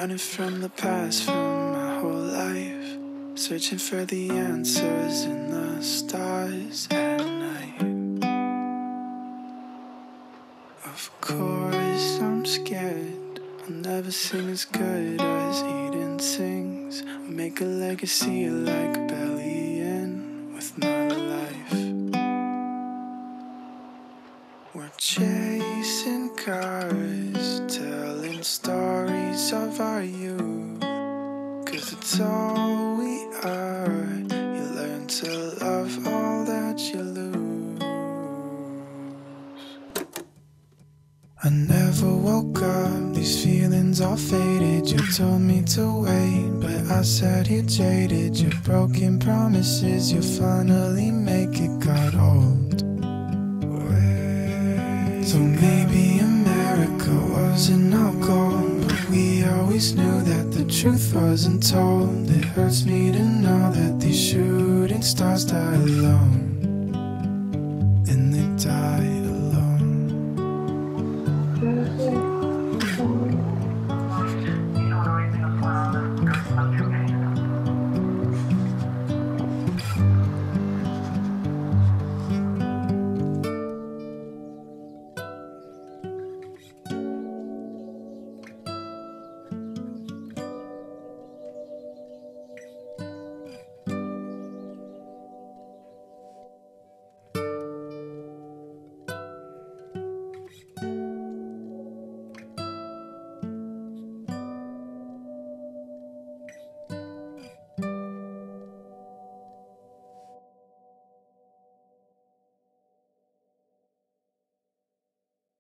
running from the past for my whole life, searching for the answers in the stars at night. Of course I'm scared, I'll never sing as good as Eden sings. I'll make a legacy like Bellion with my life. We're chasing cars, telling stories of our youth, 'cause it's all we are. You learn to love all that you lose. I never woke up, these feelings all faded. You told me to wait, but I sat here jaded. Your broken promises, you'll finally make it got old. So maybe America wasn't our goal, but we always knew that the truth wasn't told. It hurts me to know that these shooting stars die alone.